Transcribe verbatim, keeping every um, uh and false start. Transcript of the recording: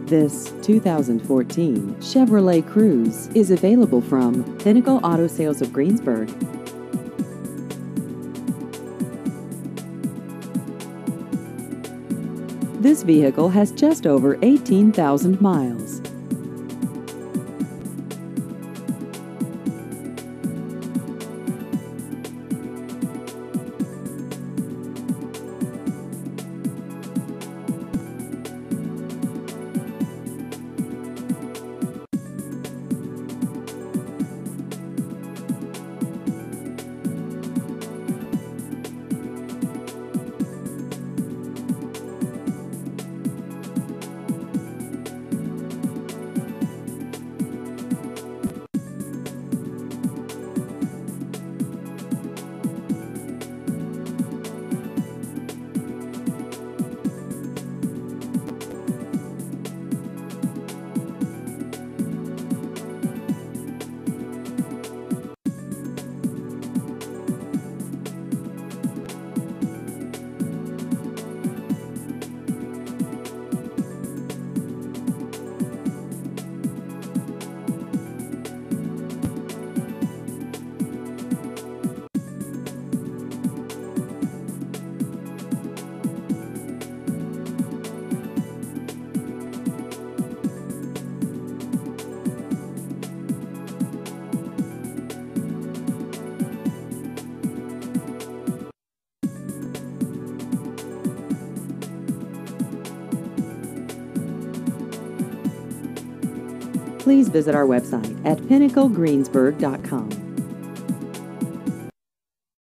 This two thousand fourteen Chevrolet Cruze is available from Pinnacle Auto Sales of Greensburg. This vehicle has just over eighteen thousand miles. Please visit our website at pinnacle greensburg dot com.